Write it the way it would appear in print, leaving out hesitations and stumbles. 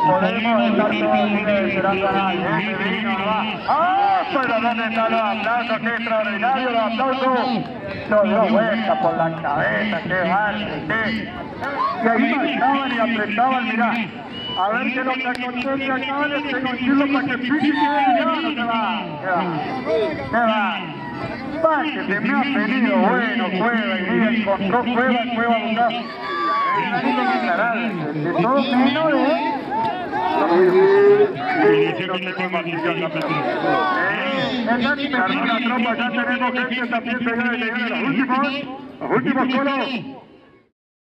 podemos estar todos esperando a nadie, divino, ¿no va? ¡Ah! Pero ¿dónde están los aplausos? ¡Qué extraordinario los aplausos! Lo dio vuelta por la cabeza, qué bárbaro, y ahí marchaban y apretaban, mirá. A ver que lo que acontece acá, les tengo un chilo para que pique y no se va. Se va. Va, que se me ha pedido, bueno, Cueva, y mira, encontró Cueva buscó. Es algo que aclarar, de todo menos, no tengo maldición también. Esa es la tropa, ya tenemos gente también, señores y señores, los últimos colos.